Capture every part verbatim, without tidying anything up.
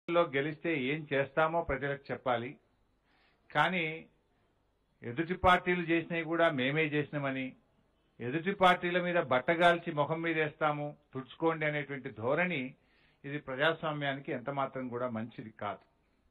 లో గెలిస్తే ఏం చేస్తామో ప్రజలకు చెప్పాలి. కానీ ఎదుటి పార్టీలు చేసినవి కూడా మేమే చేసినామని, ఎదుటి పార్టీల మీద బట్టగాల్చి ముఖం మీద వేస్తాము, తుడుచుకోండి అనేటువంటి ధోరణి ఇది ప్రజాస్వామ్యానికి ఎంత మాత్రం కూడా మంచిది కాదు.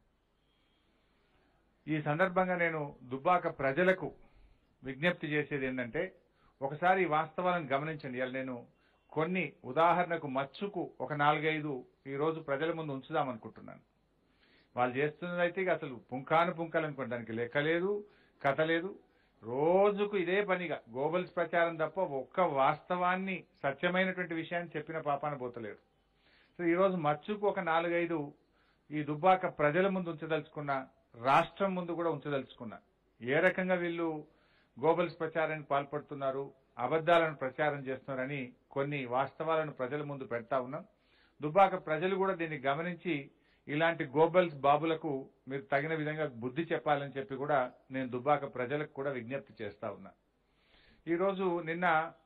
ఈ సందర్భంగా నేను దుబ్బాక ప్రజలకు విజ్ఞప్తి చేసేది ఏంటంటే, ఒకసారి ఈ వాస్తవాలను గమనించండి. ఇలా నేను కొన్ని ఉదాహరణకు మచ్చుకు ఒక నాలుగైదు ఈ రోజు ప్రజల ముందు ఉంచుదామనుకుంటున్నాను. వాళ్ళు చేస్తున్నదైతే అసలు పుంకాను పుంకాలు అనుకోండి, దానికి లెక్క లేదు, కథ లేదు. రోజుకు ఇదే పనిగా గోబల్స్ ప్రచారం తప్ప ఒక్క వాస్తవాన్ని, సత్యమైనటువంటి విషయాన్ని చెప్పిన పాపాన పోతలేరు. సో ఈరోజు మచ్చుకు ఒక నాలుగైదు ఈ దుబ్బాక ప్రజల ముందు ఉంచదలుచుకున్న, రాష్ట్రం ముందు కూడా ఉంచదలుచుకున్నా. ఏ రకంగా వీళ్ళు గోబల్స్ ప్రచారానికి పాల్పడుతున్నారు, అబద్దాలను ప్రచారం చేస్తున్నారని కొన్ని వాస్తవాలను ప్రజల ముందు పెడతా ఉన్నాం. దుబ్బాక ప్రజలు కూడా దీన్ని గమనించి ఇలాంటి గోబల్స్ బాబులకు మీరు తగిన విధంగా బుద్ధి చెప్పాలని చెప్పి కూడా నేను దుబ్బాక ప్రజలకు కూడా విజ్ఞప్తి చేస్తా ఉన్నా. ఈరోజు నిన్న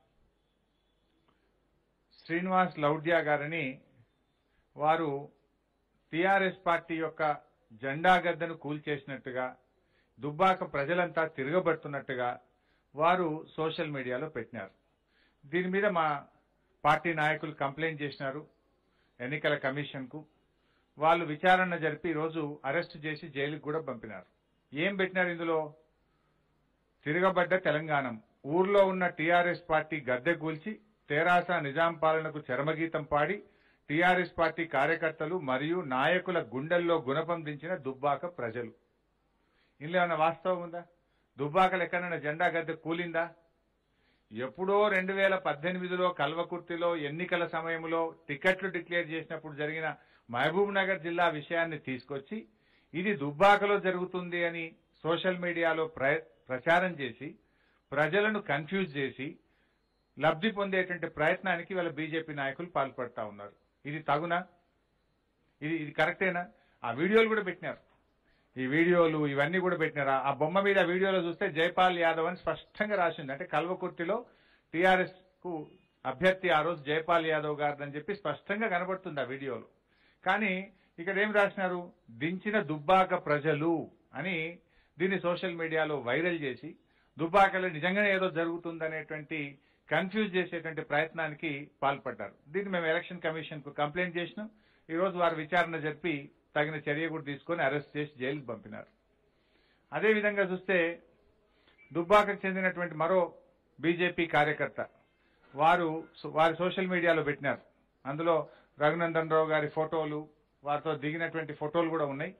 శ్రీనివాస్ లౌడ్యా గారని వారు టీఆర్ఎస్ పార్టీ యొక్క జెండా గద్దను కూల్చేసినట్టుగా, దుబ్బాక ప్రజలంతా తిరగబడుతున్నట్టుగా వారు సోషల్ మీడియాలో పెట్టినారు. దీని మీద మా పార్టీ నాయకులు కంప్లైంట్ చేసినారు ఎన్నికల కమిషన్ కు. వాళ్ళు విచారణ జరిపి ఈరోజు అరెస్టు చేసి జైలుకు కూడా పంపినారు. ఏం పెట్టినారు ఇందులో? తిరగబడ్డ తెలంగాణ, ఊర్లో ఉన్న టీఆర్ఎస్ పార్టీ గద్దె కూల్చి తెరాస నిజాం పాలనకు చరమగీతం పాడి టీఆర్ఎస్ పార్టీ కార్యకర్తలు మరియు నాయకుల గుండెల్లో గుణపం దించిన దుబ్బాక ప్రజలు. ఇందులో ఏమైనా వాస్తవం ఉందా? దుబ్బాకలు ఎక్కడైనా జెండా గద్దె కూలిందా? ఎప్పుడో రెండు వేల పద్దెనిమిదిలో కల్వకుర్తిలో ఎన్నికల సమయంలో టికెట్లు డిక్లేర్ చేసినప్పుడు జరిగిన మహబూబ్ నగర్ జిల్లా విషయాన్ని తీసుకొచ్చి ఇది దుబ్బాకలో జరుగుతుంది అని సోషల్ మీడియాలో ప్రచారం చేసి ప్రజలను కన్ఫ్యూజ్ చేసి లబ్ధి పొందేటువంటి ప్రయత్నానికి వాళ్ళ బీజేపీ నాయకులు పాల్పడతా ఉన్నారు. ఇది తగునా? ఇది ఇది కరెక్టేనా? ఆ వీడియోలు కూడా పెట్టినారు. ఈ వీడియోలు ఇవన్నీ కూడా పెట్టినారా? ఆ బొమ్మ మీద వీడియోలో చూస్తే జైపాల్ యాదవ్ అని స్పష్టంగా రాసింది. అంటే కల్వకుర్తిలో టీఆర్ఎస్ కు అభ్యర్థి ఆ రోజు జైపాల్ యాదవ్ గారిదని చెప్పి స్పష్టంగా కనబడుతుంది ఆ వీడియోలో. కానీ ఇక్కడ ఏం రాసినారు? దించిన దుబ్బాక ప్రజలు అని దీన్ని సోషల్ మీడియాలో వైరల్ చేసి దుబ్బాకలో నిజంగానే ఏదో జరుగుతుందనేటువంటి కన్ఫ్యూజ్ చేసేటువంటి ప్రయత్నానికి పాల్పడ్డారు. దీన్ని మేము ఎలక్షన్ కమిషన్ కు కంప్లైంట్ చేసినాం. ఈ రోజు వారు విచారణ జరిపి తగిన చర్య కూడా తీసుకుని అరెస్ట్ చేసి జైలుకు పంపినారు. అదేవిధంగా చూస్తే దుబ్బాకకు చెందినటువంటి మరో బీజేపీ కార్యకర్త వారు వారి సోషల్ మీడియాలో పెట్టినారు. అందులో రఘునందన్ రావు గారి ఫోటోలు, వారితో దిగినటువంటి ఫోటోలు కూడా ఉన్నాయి.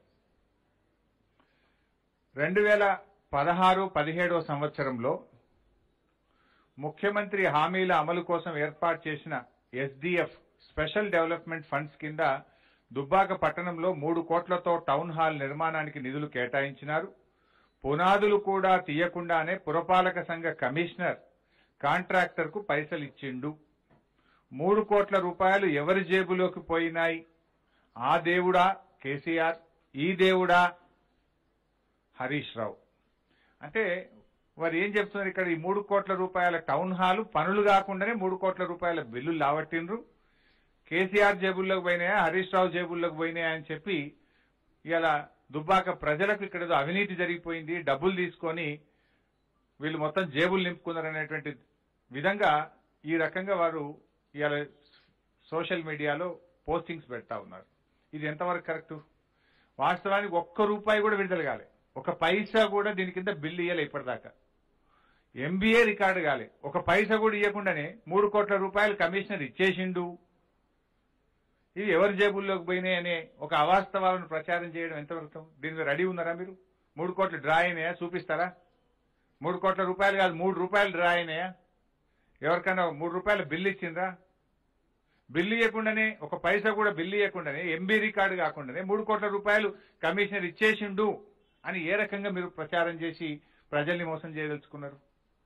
రెండు వేల పదహారు పదిహేడో సంవత్సరంలో ముఖ్యమంత్రి హామీల అమలు కోసం ఏర్పాటు చేసిన ఎస్డీఎఫ్ స్పెషల్ డెవలప్మెంట్ ఫండ్స్ కింద దుబ్బాక పట్టణంలో మూడు కోట్లతో టౌన్ హాల్ నిర్మాణానికి నిధులు కేటాయించినారు. పునాదులు కూడా తీయకుండానే పురపాలక సంఘ కమిషనర్ కాంట్రాక్టర్ కు పైసలు ఇచ్చిండు. మూడు కోట్ల రూపాయలు ఎవరి జేబులోకి పోయినాయి? ఆ దేవుడా కేసీఆర్, ఈ దేవుడా హరీష్ రావు. అంటే వారు ఏం చెప్తున్నారు ఇక్కడ? ఈ మూడు కోట్ల రూపాయల టౌన్ హాల్ పనులు కాకుండానే మూడు కోట్ల రూపాయల బిల్లులు లావట్టిండ్రు. కేసీఆర్ జేబుల్లోకి పోయినాయా, హరీష్ రావు జేబుల్లోకి పోయినాయా అని చెప్పి ఇలా దుబ్బాక ప్రజలకు ఇక్కడ ఏదో అవినీతి జరిగిపోయింది, డబ్బులు తీసుకొని వీళ్ళు మొత్తం జేబులు నింపుకున్నారనేటువంటి విధంగా ఈ రకంగా వారు ఇవాళ సోషల్ మీడియాలో పోస్టింగ్స్ పెడతా ఉన్నారు. ఇది ఎంతవరకు కరెక్టు? వాస్తవానికి ఒక్క రూపాయి కూడా విడుదల కాలే, ఒక పైసా కూడా దీని కింద బిల్లు ఇయ్యాలి ఇప్పటిదాకా. ఎంబీఏ రికార్డు కాలే, ఒక పైసా కూడా ఇవ్వకుండానే మూడు కోట్ల రూపాయలు కమిషనర్ ఇచ్చేసిండు. ఇది ఎవరి జేబుల్లోకి పోయినాయి అనే ఒక అవాస్తవాలను ప్రచారం చేయడం ఎంతవరకు? దీనికి రెడీ ఉన్నారా మీరు? మూడు కోట్లు డ్రా అయినాయా? చూపిస్తారా? మూడు కోట్ల రూపాయలు కాదు, మూడు రూపాయలు డ్రా అయినాయా? ఎవరికైనా మూడు రూపాయలు బిల్లు ఇచ్చిండ్రా? బిల్లు ఇవ్వకుండానే, ఒక పైసా కూడా బిల్లు ఇవ్వకుండానే, ఎంబీ రికార్డు కాకుండానే మూడు కోట్ల రూపాయలు కమిషనర్ ఇచ్చేసిండు అని ఏ రకంగా మీరు ప్రచారం చేసి ప్రజల్ని మోసం చేయదలుచుకున్నారు?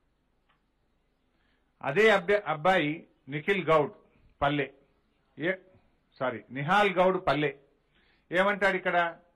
అదే అబ్బాయి నిఖిల్ గౌడ్ పల్లె ఏ సారీ నిహాల్ గౌడ్ పల్లె ఏమంటాడు ఇక్కడ?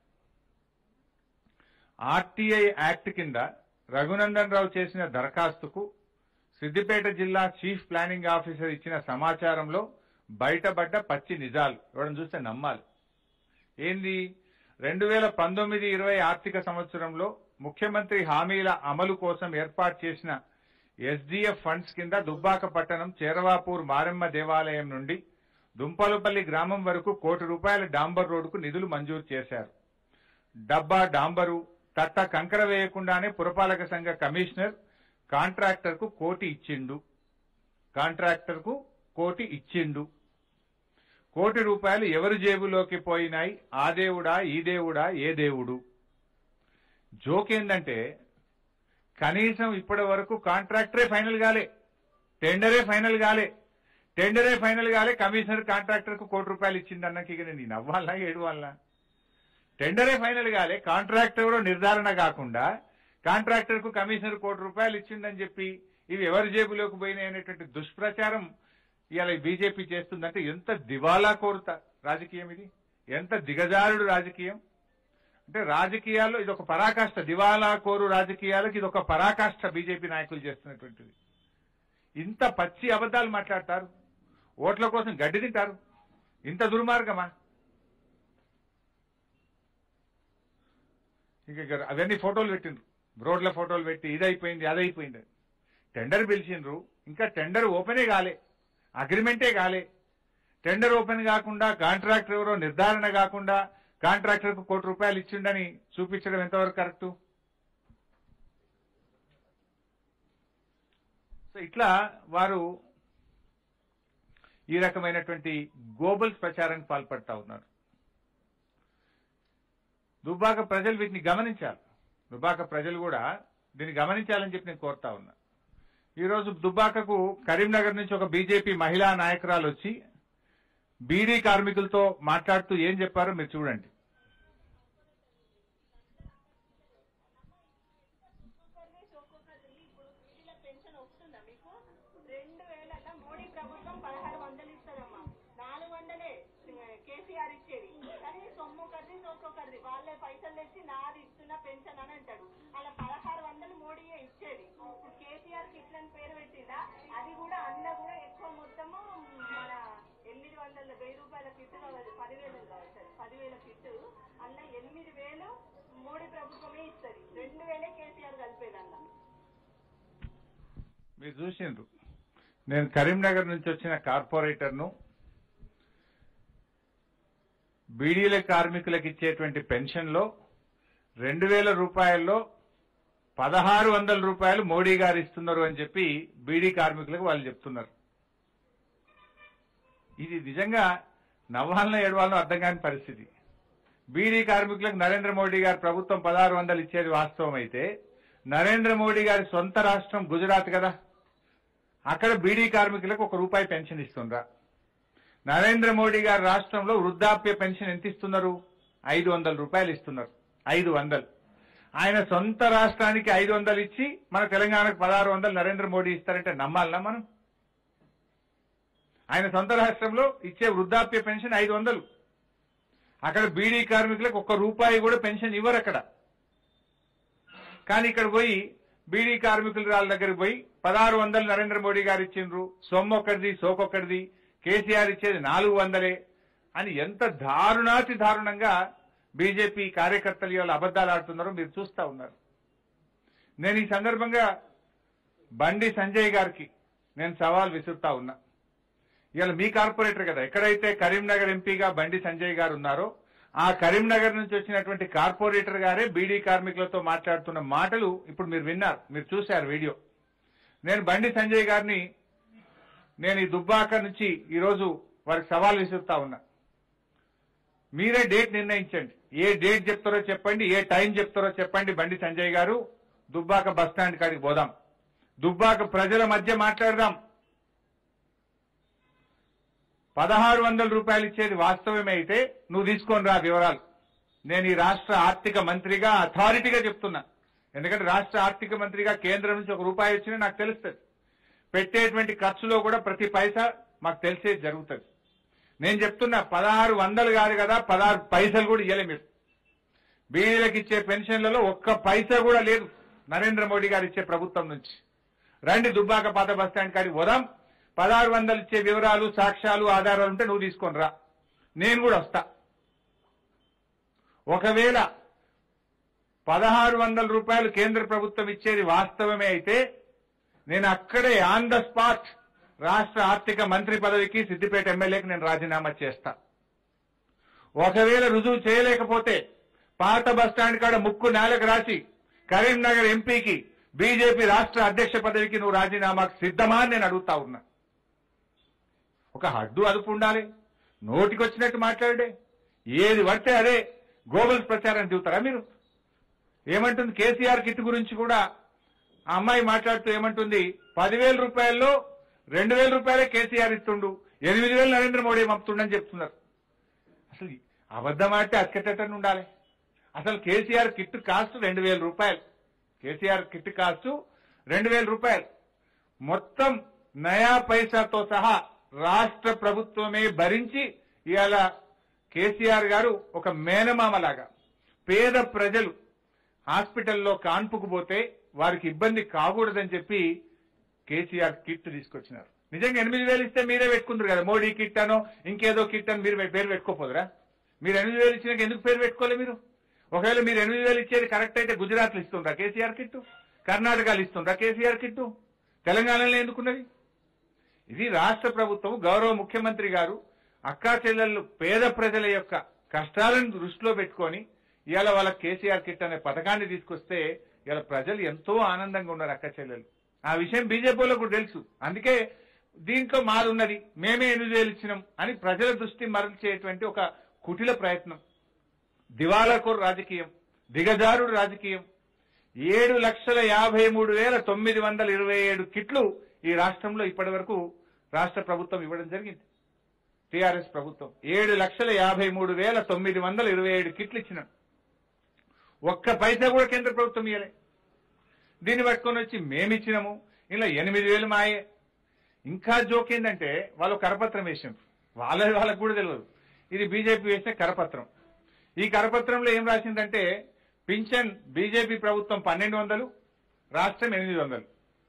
ఆర్టీఐ యాక్ట్ కింద రఘునందన్ రావు చేసిన దరఖాస్తుకు సిద్దిపేట జిల్లా చీఫ్ ప్లానింగ్ ఆఫీసర్ ఇచ్చిన సమాచారంలో బయటపడ్డ పచ్చి నిజాలు ఎవడని చూస్తే నమ్మాలి. ఏంది రెండు వేల పంతొమ్మిది ఇరవై ఆర్థిక సంవత్సరంలో ముఖ్యమంత్రి హామీల అమలు కోసం ఏర్పాటు చేసిన ఎస్డీఎఫ్ ఫండ్స్ కింద దుబ్బాక పట్టణం చేరవాపూర్ మారెమ్మ దేవాలయం నుండి దుంపలపల్లి గ్రామం వరకు కోటి రూపాయల డాంబర్ రోడ్డుకు నిధులు మంజూరు చేశారు. డబ్బా డాంబరు తట్ట కంకర వేయకుండానే పురపాలక సంఘ కమిషనర్ కాంట్రాక్టర్ కు కోటి ఇచ్చిండు కాంట్రాక్టర్ కు కోటి ఇచ్చిండు కోటి రూపాయలు ఎవరి జేబులోకి పోయినాయి? ఆ దేవుడా, ఈ దేవుడా, ఏ దేవుడు? జోకేందంటే కనీసం ఇప్పటి వరకు కాంట్రాక్టరే ఫైనల్ కాలే, టెండరే ఫైనల్ కాలే టెండరే ఫైనల్ కాలే కమిషనర్ కాంట్రాక్టర్ కు కోటి రూపాయలు ఇచ్చిందన్నాక ఇక నేను నవ్వాలా ఏడవాలా? టెండరే ఫైనల్ కాలే, కాంట్రాక్టర్ కూడా నిర్ధారణ కాకుండా కాంట్రాక్టర్ కు కమిషనర్ కోటి రూపాయలు ఇచ్చిందని చెప్పి ఇవి ఎవరి జేబులోకి పోయినాయి అనేటువంటి దుష్ప్రచారం ఇవాళ బీజేపీ చేస్తుందంటే ఎంత దివాలా కోరుత రాజకీయం ఇది, ఎంత దిగజారుడు రాజకీయం అంటే రాజకీయాల్లో ఇది ఒక పరాకాష్ఠ, దివాలా కోరు రాజకీయాలకు ఇది ఒక పరాకాష్ఠ బీజేపీ నాయకులు చేస్తున్నటువంటిది. ఇంత పచ్చి అబద్దాలు మాట్లాడతారు, ఓట్ల కోసం గడ్డి తింటారు, ఇంత దుర్మార్గమా? ఇంకా అవన్నీ ఫోటోలు పెట్టిండ్రు, రోడ్ల ఫోటోలు పెట్టి ఇదైపోయింది అదైపోయింది. టెండర్ పిలిచిండ్రు, ఇంకా టెండర్ ఓపెనే కాలే, అగ్రిమెంటే కాలే. టెండర్ ఓపెన్ కాకుండా కాంట్రాక్టర్ ఎవరో నిర్ధారణ కాకుండా కాంట్రాక్టర్ కు కోటి రూపాయలు ఇచ్చిండని చూపించడం ఎంతవరకు కరెక్టు? సో ఇట్లా వారు ఈ రకమైనటువంటి గ్లోబల్ ప్రచారానికి పాల్పడతా ఉన్నారు. దుబ్బాక ప్రజలు వీటిని గమనించాలి, దుబ్బాక ప్రజలు కూడా దీన్ని గమనించాలని చెప్పి నేను కోరుతా ఉన్నా. ఈరోజు దుబ్బాకకు కరీంనగర్ నుంచి ఒక బీజేపీ మహిళా నాయకురాలు వచ్చి బీడీ కార్మికులతో మాట్లాడుతూ ఏం చెప్పారో మీరు చూడండి. వాళ్ళే పైసలు తెచ్చి నాది ఇస్తున్న పెన్షన్ అని అంటాడు. అలా పదహారు వందలు మోడీయే ఇచ్చేది. ఇప్పుడు కేసీఆర్ కిట్ అని పేరు పెట్టిందా, అది కూడా అన్న కూడా ఎక్కువ మొత్తము మన ఎనిమిది వందల వెయ్యి రూపాయల కిట్ కావాలి, పదివేలు కావాలి, పదివేల కిట్ అన్న ఎనిమిది వేలు మోడీ ప్రభుత్వమే ఇస్తుంది, రెండు వేలే కేసీఆర్ కలిపేదన్న. మీరు చూసిండ్రు, నేను కరీంనగర్ నుంచి వచ్చిన కార్పొరేటర్ను బీడీల కార్మికులకు ఇచ్చేటువంటి పెన్షన్ లో రెండు వేల రూపాయల్లో పదహారు వందల రూపాయలు మోడీ గారు ఇస్తున్నారు అని చెప్పి బీడీ కార్మికులకు వాళ్ళు చెప్తున్నారు. ఇది నిజంగా నవ్వాలనో ఏడవాలనో అర్థం కాని పరిస్థితి. బీడీ కార్మికులకు నరేంద్ర మోడీ గారు ప్రభుత్వం పదహారు వందలు ఇచ్చేది వాస్తవం అయితే, నరేంద్ర మోడీ గారి సొంత రాష్ట్రం గుజరాత్ కదా, అక్కడ బీడీ కార్మికులకు ఒక రూపాయి పెన్షన్ ఇస్తుండ్రా? నరేంద్ర మోడీ గారి రాష్ట్రంలో వృద్ధాప్య పెన్షన్ ఎంత ఇస్తున్నారు? ఐదు వందల రూపాయలు ఇస్తున్నారు, ఐదు వందలు. ఆయన సొంత రాష్ట్రానికి ఐదు వందలు ఇచ్చి మన తెలంగాణకు పదహారు వందలు నరేంద్ర మోడీ ఇస్తారంటే నమ్మాలనా మనం? ఆయన సొంత రాష్ట్రంలో ఇచ్చే వృద్ధాప్య పెన్షన్ ఐదు వందలు, అక్కడ బీడీ కార్మికులకు ఒక్క రూపాయి కూడా పెన్షన్ ఇవ్వరు అక్కడ. కానీ ఇక్కడ పోయి బీడీ కార్మికుల వాళ్ళ దగ్గరికి పోయి పదహారు వందలు నరేంద్ర మోడీ గారు ఇచ్చిండ్రు, సొమ్మొక్కడిది సోకొక్కడిది, కేసీఆర్ ఇచ్చేది నాలుగు వందలే అని ఎంత దారుణాతి దారుణంగా బీజేపీ కార్యకర్తలు ఇవాళ అబద్దాలు ఆడుతున్నారో మీరు చూస్తా ఉన్నారు. నేను ఈ సందర్భంగా బండి సంజయ్ గారికి నేను సవాల్ విసురుతా ఉన్నా. ఇవాళ మీ కార్పొరేటర్ కదా, ఎక్కడైతే కరీంనగర్ ఎంపీగా బండి సంజయ్ గారు ఉన్నారో ఆ కరీంనగర్ నుంచి వచ్చినటువంటి కార్పొరేటర్ గారే బీడీ కార్మికులతో మాట్లాడుతున్న మాటలు ఇప్పుడు మీరు విన్నారు, మీరు చూశారు వీడియో. నేను బండి సంజయ్ గారిని నేను ఈ దుబ్బాక నుంచి ఈరోజు వారికి సవాల్ విసురుతా ఉన్నా. మీరే డేట్ నిర్ణయించండి, ఏ డేట్ చెప్తారో చెప్పండి, ఏ టైం చెప్తారో చెప్పండి. బండి సంజయ్ గారు దుబ్బాక బస్టాండ్ కాడికి పోదాం, దుబ్బాక ప్రజల మధ్య మాట్లాడదాం. పదహారు వందల రూపాయలు ఇచ్చేది వాస్తవమే అయితే నువ్వు తీసుకొని రా వివరాలు. నేను ఈ రాష్ట్ర ఆర్థిక మంత్రిగా అథారిటీగా చెప్తున్నా, ఎందుకంటే రాష్ట్ర ఆర్థిక మంత్రిగా కేంద్రం నుంచి ఒక రూపాయి వచ్చినా నాకు తెలుస్తుంది. పెట్టేటువంటి ఖర్చులో కూడా ప్రతి పైసా మాకు తెలిసేది జరుగుతుంది. నేను చెప్తున్నా పదహారు వందలు కాదు కదా, పదహారు పైసలు కూడా ఇవ్వలే మీరు. బీడీలకు ఇచ్చే పెన్షన్లలో ఒక్క పైసా కూడా లేదు నరేంద్ర మోడీ గారు ఇచ్చే ప్రభుత్వం నుంచి. రండి దుబ్బాక పాత బస్టాండ్ కాడికి పోదాం, పదహారు వందలు ఇచ్చే వివరాలు సాక్ష్యాలు ఆధారాలు ఉంటే నువ్వు తీసుకొని రా, నేను కూడా వస్తా. ఒకవేళ పదహారు వందల రూపాయలు కేంద్ర ప్రభుత్వం ఇచ్చేది వాస్తవమే అయితే నేను అక్కడే ఆన్ ద స్పాట్ రాష్ట్ర ఆర్థిక మంత్రి పదవికి సిద్దిపేట ఎమ్మెల్యేకి నేను రాజీనామా చేస్తా. ఒకవేళ రుజువు చేయలేకపోతే పాత బస్టాండ్ కాడ ముక్కు నేలకు రాసి కరీంనగర్ ఎంపీకి బీజేపీ రాష్ట్ర అధ్యక్ష పదవికి నువ్వు రాజీనామాకు సిద్ధమా అని నేను అడుగుతా ఉన్నా. ఒక హద్దు అదుపు ఉండాలి. నోటికొచ్చినట్టు మాట్లాడే ఏది పడితే అదే గోబల్స్ ప్రచారం దిగుతారా మీరు? ఏమంటుంది కేసీఆర్ కిట్ గురించి కూడా ఆ అమ్మాయి మాట్లాడుతూ ఏమంటుంది, పదివేల రూపాయల్లో రెండు వేల రూపాయలే కేసీఆర్ ఇస్తుండు, ఎనిమిది వేలు నరేంద్ర మోడీ పంపుతుండని చెప్తున్నారు. అసలు అబద్ధం ఆడితే అతికెట్టని ఉండాలి. అసలు కేసీఆర్ కిట్ కాస్ట్ రెండు వేల రూపాయలు కేసీఆర్ కిట్ కాస్ట్ రెండు వేల రూపాయలు మొత్తం నయా పైసాతో సహా రాష్ట్ర ప్రభుత్వమే భరించి ఇవాళ కేసీఆర్ గారు ఒక మేనమామలాగా పేద ప్రజలు హాస్పిటల్లో కాన్పుకు పోతే వారికి ఇబ్బంది కాకూడదని చెప్పి కేసీఆర్ కిట్ తీసుకొచ్చినారు. నిజంగా ఎనిమిది వేలు ఇస్తే మీరే పెట్టుకుంటారు కదా, మోడీ కిట్ అనో ఇంకేదో కిట్ అని మీరు పేరు పెట్టుకోపోదురా? మీరు ఎనిమిది వేలు ఇచ్చినాక ఎందుకు పేరు పెట్టుకోలే మీరు? ఒకవేళ మీరు ఎనిమిది వేలు ఇచ్చేది కరెక్ట్ అయితే గుజరాత్లో ఇస్తుండ్రా కేసీఆర్ కిట్టు, కర్ణాటకలో ఇస్తుండ్రా కేసీఆర్ కిట్టు, తెలంగాణలో ఎందుకున్నది? ఇది రాష్ట్ర ప్రభుత్వం గౌరవ ముఖ్యమంత్రి గారు అక్కా చెల్లెళ్ళు పేద ప్రజల యొక్క కష్టాలను దృష్టిలో పెట్టుకొని ఇవాళ వాళ్ళ కేసీఆర్ కిట్ అనే పథకాన్ని తీసుకొస్తే ఇవాళ ప్రజలు ఎంతో ఆనందంగా ఉన్నారు అక్క చెల్లెలు. ఆ విషయం బీజేపీలో కూడా తెలుసు. అందుకే దీంట్లో మారున్నది, మేమే ఎనిమిది వేలు ఇచ్చినాం అని ప్రజల దృష్టి మరల్చేటువంటి ఒక కుటిల ప్రయత్నం, దివాలాకోరు రాజకీయం, దిగజారుడు రాజకీయం. ఏడు లక్షల యాభై మూడు వేల తొమ్మిది వందల ఇరవై ఏడు కిట్లు ఈ రాష్ట్రంలో ఇప్పటి వరకు రాష్ట్ర ప్రభుత్వం ఇవ్వడం జరిగింది. టీఆర్ఎస్ ప్రభుత్వం ఏడు లక్షల యాభై మూడు వేల తొమ్మిది వందల ఇరవై ఏడు కిట్లు ఇచ్చినాం. ఒక్క పైసా కూడా కేంద్ర ప్రభుత్వం ఇవ్వలే. దీన్ని పట్టుకొని వచ్చి మేమిచ్చినాము, ఇలా ఎనిమిది వేలు మాయే. ఇంకా జోక్ ఏంటంటే వాళ్ళు కరపత్రం వేసారు, వాళ్ళ వాళ్ళకు కూడా తెలియదు ఇది బీజేపీ వేసిన కరపత్రం. ఈ కరపత్రంలో ఏం రాసిందంటే పింఛన్ బీజేపీ ప్రభుత్వం పన్నెండు వందలు, రాష్ట్రం ఎనిమిది వందలు.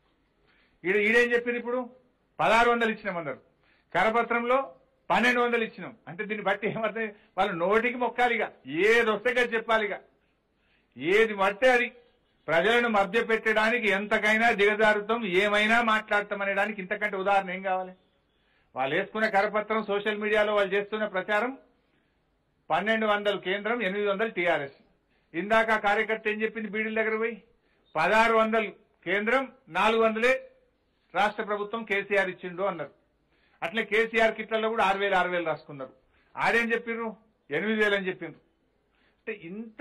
ఈడ ఈడేం చెప్పింది, ఇప్పుడు పదహారు వందలు ఇచ్చినామన్నారు, కరపత్రంలో పన్నెండు వందలు ఇచ్చినాం. అంటే దీన్ని బట్టి ఏమర్థం, వాళ్ళు నోటికి మొక్కాలిగా, ఏది వస్తే కదా చెప్పాలిగా, ఏది పడితే అది. ప్రజలను మభ్య పెట్టడానికి ఎంతకైనా దిగజారుతాం, ఏమైనా మాట్లాడతాం అనేదానికి ఇంతకంటే ఉదాహరణ ఏం కావాలి? వాళ్ళు వేసుకునే కరపత్రం, సోషల్ మీడియాలో వాళ్ళు చేస్తున్న ప్రచారం పన్నెండు వందలు కేంద్రం, ఎనిమిది వందలు టీఆర్ఎస్. ఇందాక కార్యకర్త ఏం చెప్పింది బీడీల దగ్గర పోయి, పదహారు వందలు కేంద్రం, నాలుగు వందలే రాష్ట్ర ప్రభుత్వం కేసీఆర్ ఇచ్చిండు అన్నారు. అట్లే కేసీఆర్ కిట్లలో కూడా ఆరు వేలు ఆరు వేలు రాసుకున్నారు. ఆడేం చెప్పిర్రు, ఎనిమిది వేలు అని చెప్పిండ్రు. అంటే ఇంత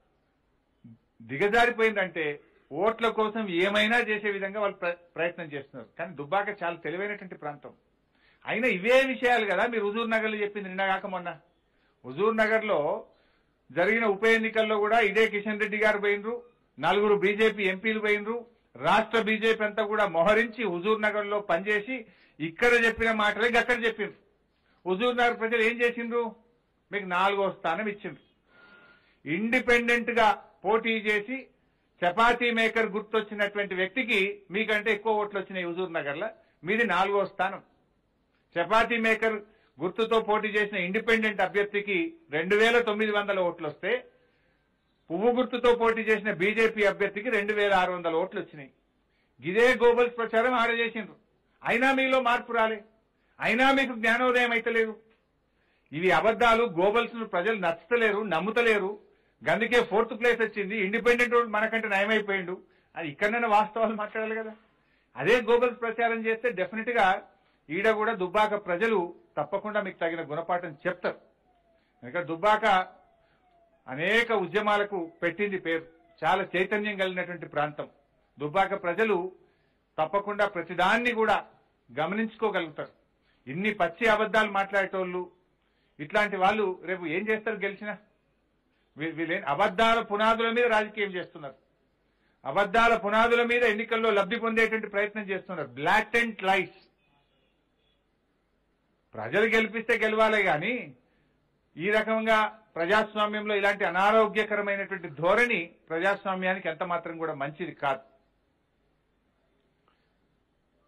దిగజారిపోయిందంటే ఓట్ల కోసం ఏమైనా చేసే విధంగా వాళ్ళు ప్రయత్నం చేస్తున్నారు. కానీ దుబ్బాక చాలా తెలివైనటువంటి ప్రాంతం. అయినా ఇవే విషయాలు కదా మీరు హుజూర్ నగర్ లో చెప్పింది నిన్న కాక మొన్న. హుజూర్ నగర్ లో జరిగిన ఉప ఎన్నికల్లో కూడా ఇదే కిషన్ రెడ్డి గారు పోయినరు, నలుగురు బీజేపీ ఎంపీలు పోయినరు, రాష్ట్ర బీజేపీ అంతా కూడా మొహరించి హుజూర్ నగర్ లో పనిచేసి ఇక్కడ చెప్పిన మాటలే అక్కడ చెప్పిండ్రు. హుజూర్ నగర్ ప్రజలు ఏం చేసిండ్రు, మీకు నాలుగో స్థానం ఇచ్చిండ్రు. ఇండిపెండెంట్ గా పోటీ చేసి చపాతీ మేకర్ గుర్తొచ్చినటువంటి వ్యక్తికి మీకంటే ఎక్కువ ఓట్లు వచ్చినాయి హుజూర్ నగర్ లో, మీది నాలుగో స్థానం. చపాతీ మేకర్ గుర్తుతో పోటీ చేసిన ఇండిపెండెంట్ అభ్యర్థికి రెండు వేల తొమ్మిది వందల ఓట్లు వస్తే పువ్వు గుర్తుతో పోటీ చేసిన బీజేపీ అభ్యర్థికి రెండు వేల ఆరు వందల ఓట్లు వచ్చినాయి. ఇదే గోబల్స్ ప్రచారం ఆడ చేసిండ్రు. అయినా మీలో మార్పు రాలే, అయినా మీకు జ్ఞానోదయం అయితలేదు. ఇవి అబద్దాలు, గోబల్స్ ప్రజలు నచ్చలేరు, నమ్ముతలేరు. అందుకే ఫోర్త్ ప్లేస్ వచ్చింది, ఇండిపెండెంట్ మనకంటే నయమైపోయిండు అది. ఇక్కడైనా వాస్తవాలు మాట్లాడాలి కదా. అదే గోబల్స్ ప్రచారం చేస్తే డెఫినెట్ గా ఈడ కూడా దుబ్బాక ప్రజలు తప్పకుండా మీకు తగిన గుణపాఠం చెప్తారు. ఎందుకంటే దుబ్బాక అనేక ఉద్యమాలకు పెట్టింది పేరు, చాలా చైతన్యం కలిగినటువంటి ప్రాంతం. దుబ్బాక ప్రజలు తప్పకుండా ప్రతిదాన్ని కూడా గమనించుకోగలుగుతారు. ఇన్ని పచ్చి అబద్దాలు మాట్లాడేటోళ్ళు ఇట్లాంటి వాళ్ళు రేపు ఏం చేస్తారు గెలిచినా? వీళ్ళేం అబద్దాల పునాదుల మీద రాజకీయం చేస్తున్నారు, అబద్దాల పునాదుల మీద ఎన్నికల్లో లబ్ధి పొందేటువంటి ప్రయత్నం చేస్తున్నారు. Black and lights. ప్రజలు గెలిపిస్తే గెలవాలే గాని ఈ రకంగా ప్రజాస్వామ్యంలో ఇలాంటి అనారోగ్యకరమైనటువంటి ధోరణి ప్రజాస్వామ్యానికి ఎంత మాత్రం కూడా మంచిది కాదు.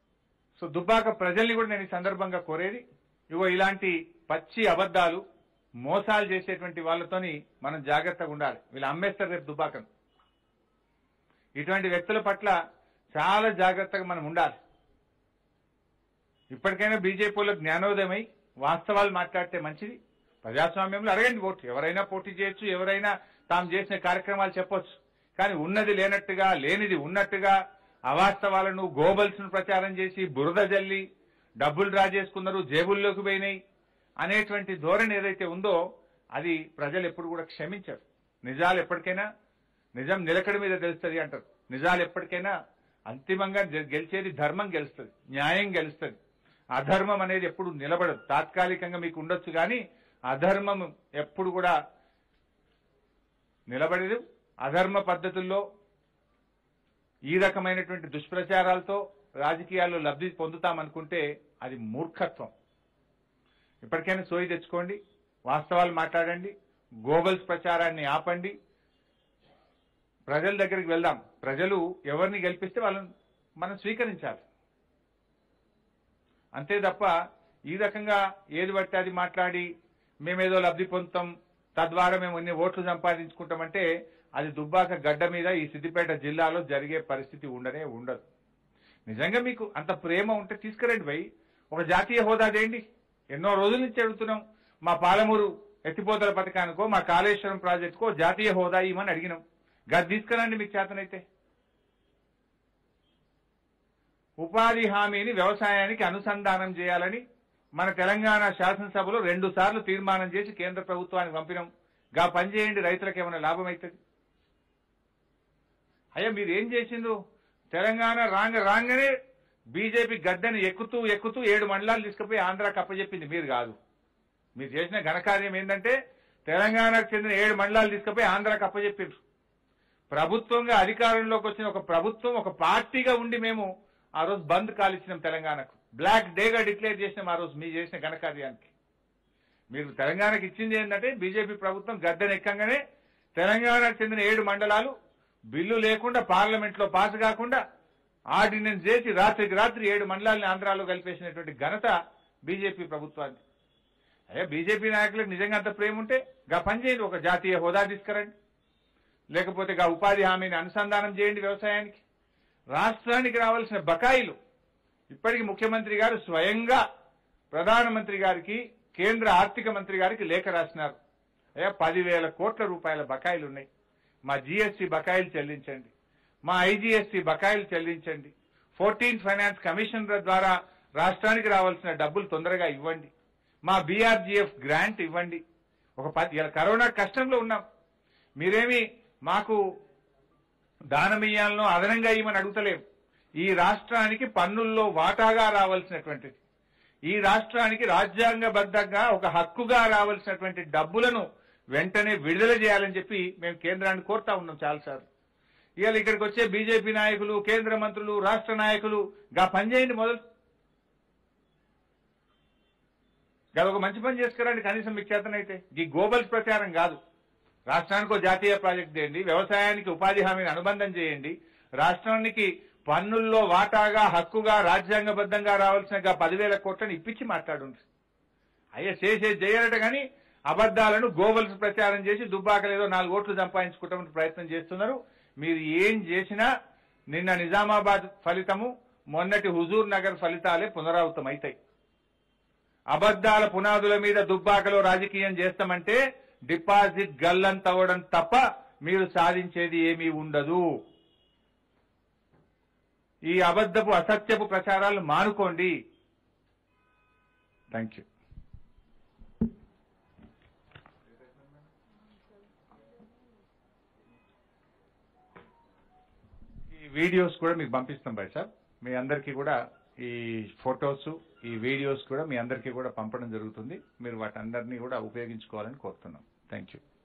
సో దుబ్బాక ప్రజల్ని కూడా నేను ఈ సందర్భంగా కోరేది, ఇగో ఇలాంటి పచ్చి అబద్దాలు మోసాలు చేసేటువంటి వాళ్ళతోని మనం జాగ్రత్తగా ఉండాలి. వీళ్ళు అమ్మేస్తారు రేపు దుబ్బాకను. ఇటువంటి వ్యక్తుల పట్ల చాలా జాగ్రత్తగా మనం ఉండాలి. ఇప్పటికైనా బీజేపీలో జ్ఞానోదయమై వాస్తవాలు మాట్లాడితే మంచిది. ప్రజాస్వామ్యంలో అడగండి ఓటు, ఎవరైనా పోటీ చేయొచ్చు, ఎవరైనా తాము చేసిన కార్యక్రమాలు చెప్పొచ్చు. కానీ ఉన్నది లేనట్టుగా, లేనిది ఉన్నట్టుగా అవాస్తవాలను గోబల్స్ ను ప్రచారం చేసి బురద జల్లి డబ్బులు డ్రా చేసుకున్నారు, జేబుల్లోకి పోయినాయి అనేటువంటి ధోరణి ఏదైతే ఉందో అది ప్రజలు ఎప్పుడు కూడా క్షమించరు. నిజాలు ఎప్పటికైనా, నిజం నిలకడ మీద తెలుస్తుంది అంటారు. నిజాలు ఎప్పటికైనా అంతిమంగా గెలిచేది ధర్మం గెలుస్తుంది, న్యాయం గెలుస్తుంది. అధర్మం అనేది ఎప్పుడు నిలబడదు. తాత్కాలికంగా మీకు ఉండొచ్చు కానీ అధర్మం ఎప్పుడు కూడా నిలబడదు. అధర్మ పద్ధతుల్లో ఈ రకమైనటువంటి దుష్ప్రచారాలతో రాజకీయాల్లో లబ్ధి పొందుతామనుకుంటే అది మూర్ఖత్వం. ఇప్పటికైనా సోయి తెచ్చుకోండి, వాస్తవాలు మాట్లాడండి, గోబల్స్ ప్రచారాన్ని ఆపండి, ప్రజల దగ్గరికి వెళ్దాం. ప్రజలు ఎవరిని గెలిపిస్తే వాళ్ళని మనం స్వీకరించాలి. అంతే తప్ప ఈ రకంగా ఏది పడితే అది మాట్లాడి మేమేదో లబ్ధి పొందుతాం, తద్వారా మేము ఇన్ని ఓట్లు సంపాదించుకుంటామంటే అది దుబ్బాక గడ్డ మీద ఈ సిద్దిపేట జిల్లాలో జరిగే పరిస్థితి ఉండనే ఉండదు. నిజంగా మీకు అంత ప్రేమ ఉంటే తీసుకురండి భయ్, ఒక జాతీయ హోదా చేయండి. ఎన్నో రోజుల నుంచి అడుగుతున్నాం. మా పాలమూరు ఎత్తిపోతల పథకానికో మా కాళేశ్వరం ప్రాజెక్టుకో జాతీయ హోదా ఇవ్వమని అడిగినాం. గది తీసుకురండి మీకు చేతనైతే. ఉపాధి హామీని వ్యవసాయానికి అనుసంధానం చేయాలని మన తెలంగాణ శాసనసభలో రెండు సార్లు తీర్మానం చేసి కేంద్ర ప్రభుత్వానికి పంపినాం. గా పని చేయండి, రైతులకు ఏమైనా లాభం అవుతుంది. అయ్యా మీరు ఏం చేసిండ్రు? తెలంగాణ రాంగ రాంగనే బీజేపీ గడ్డని ఎక్కుతూ ఎక్కుతూ ఏడు మండలాలు తీసుకుపోయి ఆంధ్రాకి అప్పచెప్పింది మీరు కాదు. మీరు చేసిన ఘనకార్యం ఏంటంటే తెలంగాణకు చెందిన ఏడు మండలాలు తీసుకుపోయి ఆంధ్రాకి అప్పచెప్పారు. ప్రభుత్వంగా అధికారంలోకి వచ్చిన ఒక ప్రభుత్వం, ఒక పార్టీగా ఉండి మేము ఆ రోజు బంద్ కాలిచ్చినాం తెలంగాణకు. బ్లాక్ డేగా డిక్లేర్ చేసినాం ఆ రోజు మీరు చేసిన ఘనకార్యానికి. మీరు తెలంగాణకు ఇచ్చింది ఏంటంటే బీజేపీ ప్రభుత్వం గద్దెను ఎక్కంగానే తెలంగాణకు చెందిన ఏడు మండలాలు బిల్లు లేకుండా పార్లమెంట్ లో పాస్ కాకుండా ఆర్డినెన్స్ చేసి రాత్రికి రాత్రి ఏడు మండలాలను ఆంధ్రాలో కలిపేసినటువంటి ఘనత బీజేపీ ప్రభుత్వానికి. అయ్యా బీజేపీ నాయకులకు నిజంగా అంత ప్రేమ ఉంటే గా పని చేయండి, ఒక జాతీయ హోదా తీసుకురండి, లేకపోతే గా ఉపాధి హామీని అనుసంధానం చేయండి వ్యవసాయానికి. రాష్ట్రానికి రావాల్సిన బకాయిలు ఇప్పటికీ ముఖ్యమంత్రి గారు స్వయంగా ప్రధానమంత్రి గారికి, కేంద్ర ఆర్థిక మంత్రి గారికి లేఖ రాసినారు. అయ్యా పదివేల కోట్ల రూపాయల బకాయిలు ఉన్నాయి, మా జీఎస్టీ బకాయిలు చెల్లించండి, మా ఐజీఎస్టీ బకాయిలు చెల్లించండి, ఫోర్టీన్ ఫైనాన్స్ కమిషనర్ల ద్వారా రాష్ట్రానికి రావాల్సిన డబ్బులు తొందరగా ఇవ్వండి, మా బీఆర్జీఎఫ్ గ్రాంట్ ఇవ్వండి. ఒక పది కరోనా కష్టంలో ఉన్నాం, మీరేమి మాకు దానమియ్యాలను అదనంగా ఇవ్వమని అడుగుతలేం. ఈ రాష్ట్రానికి పన్నుల్లో వాటాగా రావాల్సినటువంటిది, ఈ రాష్ట్రానికి రాజ్యాంగబద్ధంగా ఒక హక్కుగా రావాల్సినటువంటి డబ్బులను వెంటనే విడుదల చేయాలని చెప్పి మేము కేంద్రాన్ని కోరుతా ఉన్నాం చాలాసార్లు. ఇవాళ ఇక్కడికి వచ్చే బీజేపీ నాయకులు, కేంద్ర మంత్రులు, రాష్ట్ర నాయకులు గా పని చేయండి మొదలు. గది ఒక మంచి పని చేసుకురండి కనీసం మీకు చేతనైతే. ఈ గోబల్స్ ప్రచారం కాదు. రాష్ట్రానికి ఒక జాతీయ ప్రాజెక్ట్ చేయండి, వ్యవసాయానికి ఉపాధి హామీని అనుబంధం చేయండి, రాష్ట్రానికి పన్నుల్లో వాటాగా హక్కుగా రాజ్యాంగబద్ధంగా రావాల్సిన పదివేల కోట్లను ఇప్పించి మాట్లాడుండ్రు. అయ్యా చేసే చేయరట కానీ అబద్దాలను గోబల్స్ ప్రచారం చేసి దుబ్బాకలేదో నాలుగు ఓట్లు సంపాదించుకోవడానికి ప్రయత్నం చేస్తున్నారు. మీరు ఏం చేసినా నిన్న నిజామాబాద్ ఫలితము, మొన్నటి హుజూర్ నగర్ ఫలితాలే పునరావృతం అవుతాయి. అబద్దాల పునాదుల మీద దుబ్బాకలో రాజకీయం చేస్తామంటే డిపాజిట్ గల్లంతవడం తప్ప మీరు సాధించేది ఏమీ ఉండదు. ఈ అబద్ధపు అసత్యపు ప్రచారాలు మానుకోండి. Thank you. ఈ వీడియోస్ కూడా మీకు పంపిస్తాం బాయ్ సార్. మీ అందరికీ కూడా ఈ ఫొటోస్, ఈ వీడియోస్ కూడా మీ అందరికీ కూడా పంపడం జరుగుతుంది. మీరు వాటందరినీ కూడా ఉపయోగించుకోవాలని కోరుతున్నాం. Thank you.